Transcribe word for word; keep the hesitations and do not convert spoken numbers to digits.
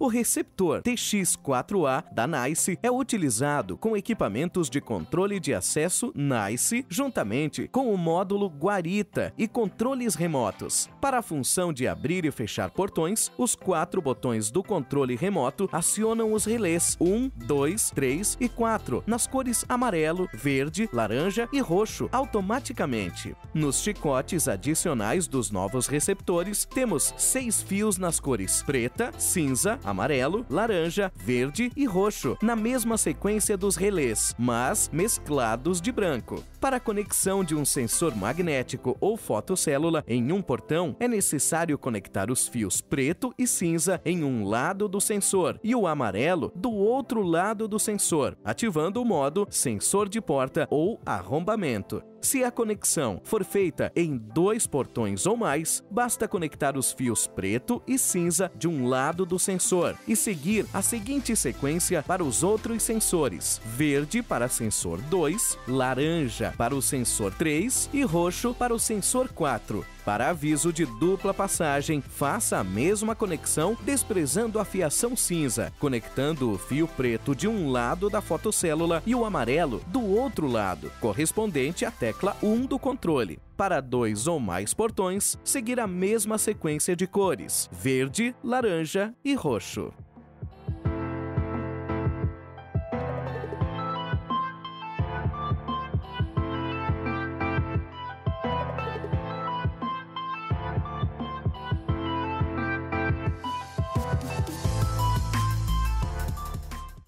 O receptor T X quatro A da NICE é utilizado com equipamentos de controle de acesso NICE, juntamente com o módulo Guarita e controles remotos. Para a função de abrir e fechar portões, os quatro botões do controle remoto acionam os relés um, dois, três e quatro nas cores amarelo, verde, laranja e roxo automaticamente. Nos chicotes adicionais dos novos receptores, temos seis fios nas cores preta, cinza, amarelo, laranja, verde e roxo, na mesma sequência dos relés, mas mesclados de branco. Para a conexão de um sensor magnético ou fotocélula em um portão, é necessário conectar os fios preto e cinza em um lado do sensor e o amarelo do outro lado do sensor, ativando o modo sensor de porta ou arrombamento. Se a conexão for feita em dois portões ou mais, basta conectar os fios preto e cinza de um lado do sensor e seguir a seguinte sequência para os outros sensores: verde para sensor dois, laranja para o sensor três e roxo para o sensor quatro. Para aviso de dupla passagem, faça a mesma conexão desprezando a fiação cinza, conectando o fio preto de um lado da fotocélula e o amarelo do outro lado, correspondente à tecla um do controle. Para dois ou mais portões, seguir a mesma sequência de cores: verde, laranja e roxo.